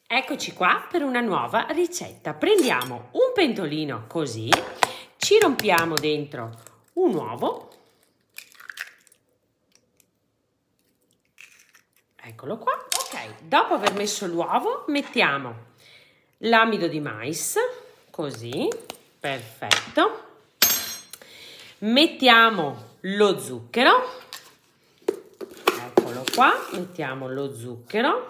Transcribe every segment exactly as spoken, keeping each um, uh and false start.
Eccoci qua per una nuova ricetta. Prendiamo un pentolino così, ci rompiamo dentro un uovo, eccolo qua. Ok, dopo aver messo l'uovo mettiamo l'amido di mais, così, perfetto. Mettiamo lo zucchero, eccolo qua, mettiamo lo zucchero.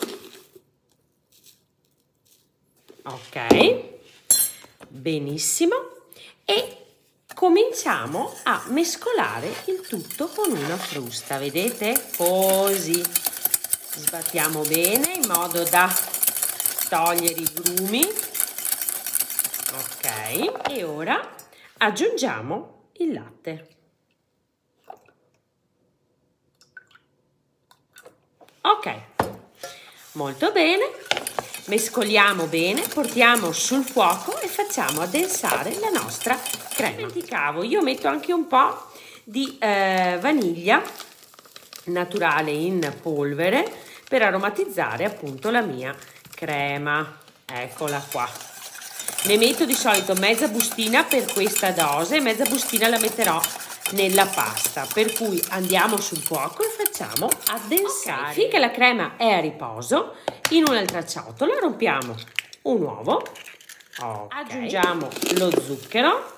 Ok, benissimo, e cominciamo a mescolare il tutto con una frusta, vedete? Così sbattiamo bene in modo da togliere i grumi. Ok, e ora aggiungiamo il latte. Ok, molto bene. Mescoliamo bene, portiamo sul fuoco e facciamo addensare la nostra crema. Dimenticavo, io metto anche un po' di eh, vaniglia naturale in polvere per aromatizzare appunto la mia crema. Eccola qua. Ne metto di solito mezza bustina per questa dose, mezza bustina la metterò nella pasta, per cui andiamo sul fuoco e facciamo addensare. Okay, finché la crema è a riposo, in un'altra ciotola rompiamo un uovo, okay. Aggiungiamo lo zucchero,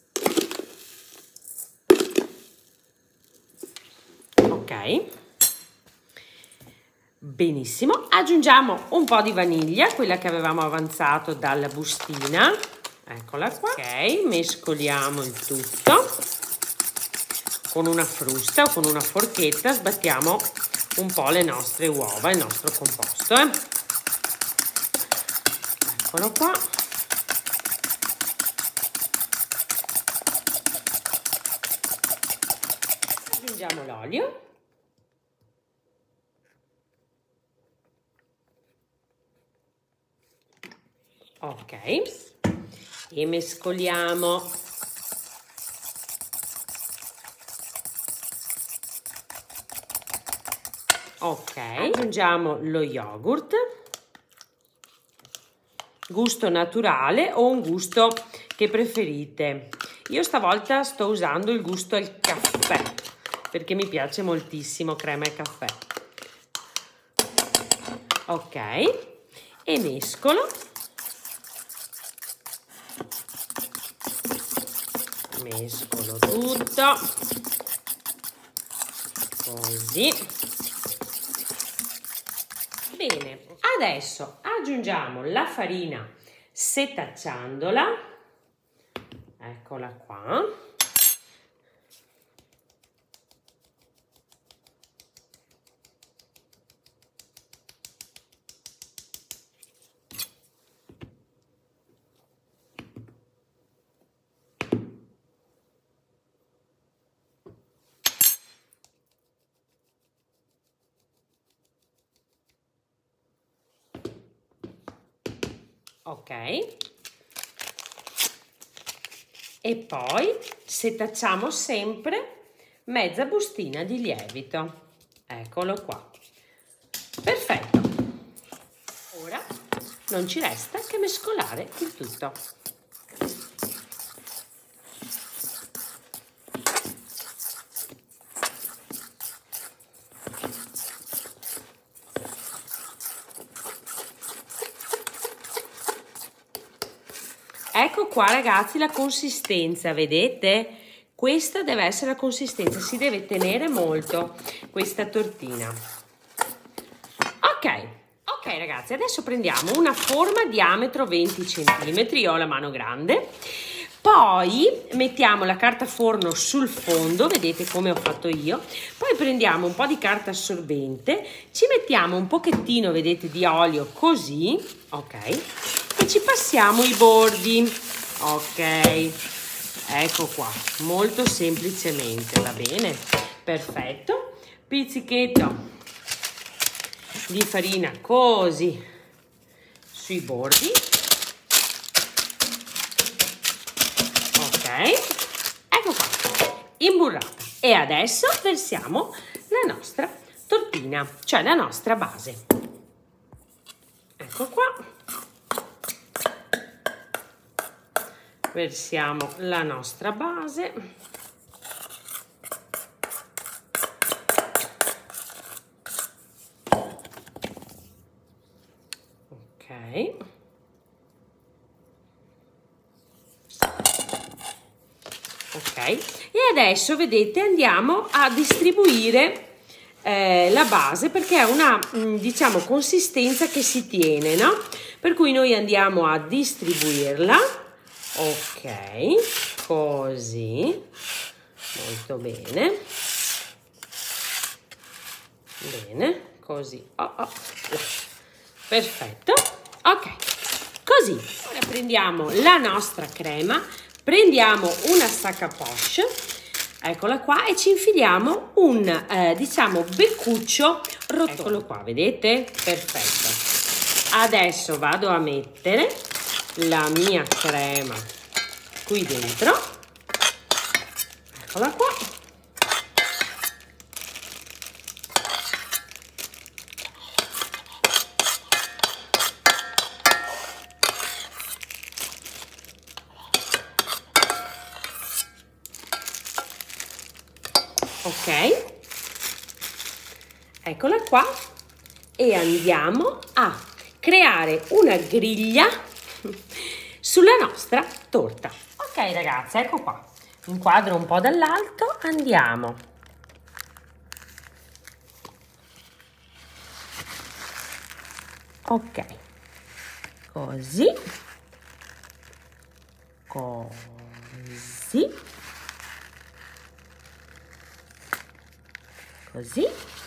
ok, benissimo, aggiungiamo un po' di vaniglia, quella che avevamo avanzato dalla bustina, eccola qua, ok, mescoliamo il tutto. Con una frusta o con una forchetta sbattiamo un po' le nostre uova, il nostro composto. Eh? Eccolo qua. Aggiungiamo l'olio. Ok. E mescoliamo. Ok, aggiungiamo lo yogurt, gusto naturale o un gusto che preferite. Io stavolta sto usando il gusto al caffè perché mi piace moltissimo crema e caffè. Ok, e mescolo. Mescolo tutto, così. Bene, adesso aggiungiamo la farina setacciandola, eccola qua, ok, e poi setacciamo sempre mezza bustina di lievito, eccolo qua, perfetto. Ora non ci resta che mescolare il tutto. Ecco qua ragazzi la consistenza, vedete? Questa deve essere la consistenza, si deve tenere molto questa tortina. Ok, ok ragazzi, adesso prendiamo una forma diametro venti centimetri, io ho la mano grande, poi mettiamo la carta forno sul fondo, vedete come ho fatto io, poi prendiamo un po' di carta assorbente, ci mettiamo un pochettino, vedete, di olio così, ok? E ci passiamo i bordi, ok, ecco qua, molto semplicemente, va bene, perfetto, pizzichetto di farina così sui bordi, ok, ecco qua, imburrata, e adesso versiamo la nostra tortina, cioè la nostra base. ecco qua, versiamo la nostra base, ok, ok, e adesso vedete andiamo a distribuire eh, la base, perché ha una diciamo consistenza che si tiene, no? Per cui noi andiamo a distribuirla, ok, così, molto bene, bene, così, oh, oh. Perfetto, ok, così. Ora prendiamo la nostra crema, prendiamo una sac à poche, eccola qua, e ci infiliamo un eh, diciamo beccuccio rotondo. Eccolo qua, vedete? Perfetto. Adesso vado a mettere la mia crema qui dentro, eccola qua, ok, eccola qua, e andiamo a creare una griglia sulla nostra torta. Ok ragazzi, ecco qua, inquadro un po' dall'alto, andiamo ok, così, così, così,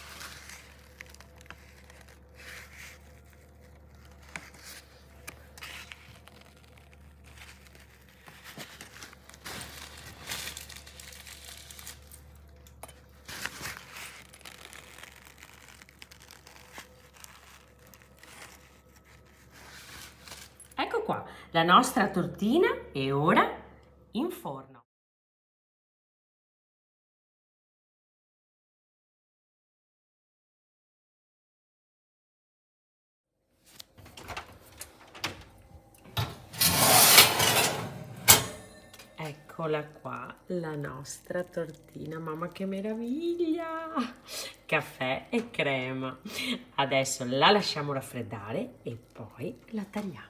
ecco qua, la nostra tortina è ora in forno. Eccola qua, la nostra tortina, mamma che meraviglia! Caffè e crema. Adesso la lasciamo raffreddare e poi la tagliamo.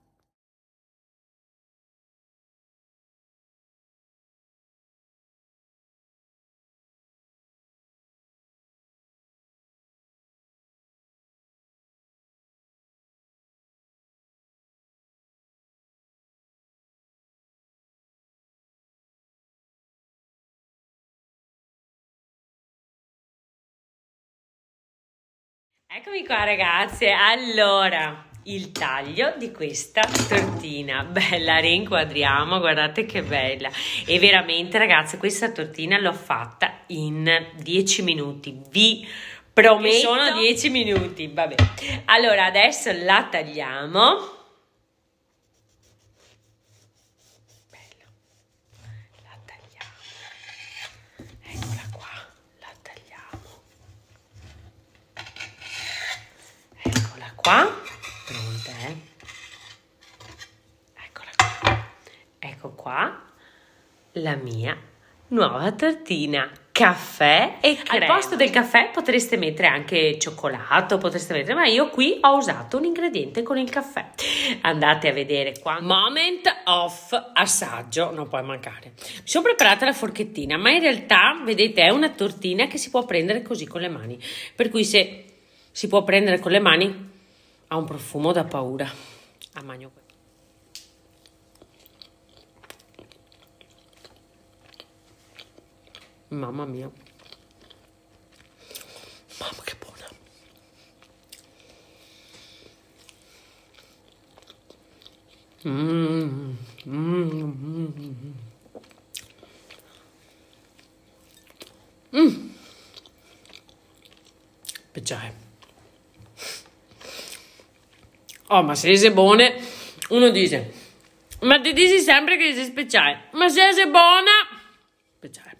Eccomi qua ragazze, allora il taglio di questa tortina, bella, rinquadriamo, guardate che bella, e veramente ragazze questa tortina l'ho fatta in dieci minuti, vi prometto, sono dieci minuti, vabbè, allora adesso la tagliamo. Qua, pronta, eh? Eccola qua, ecco qua la mia nuova tortina, caffè e crema. Al posto del caffè potreste mettere anche cioccolato, potreste mettere, ma io qui ho usato un ingrediente con il caffè. Andate a vedere qua. Moment of assaggio, non può mancare. Mi sono preparata la forchettina, ma in realtà, vedete, è una tortina che si può prendere così con le mani, per cui se si può prendere con le mani ha un profumo da paura. A magno. Mamma mia. Mamma che buona. Mmm. Mmm. Mmm. Speciale. Oh, ma se sei buone, uno dice, ma ti dici sempre che sei speciale, ma se sei buona, speciale.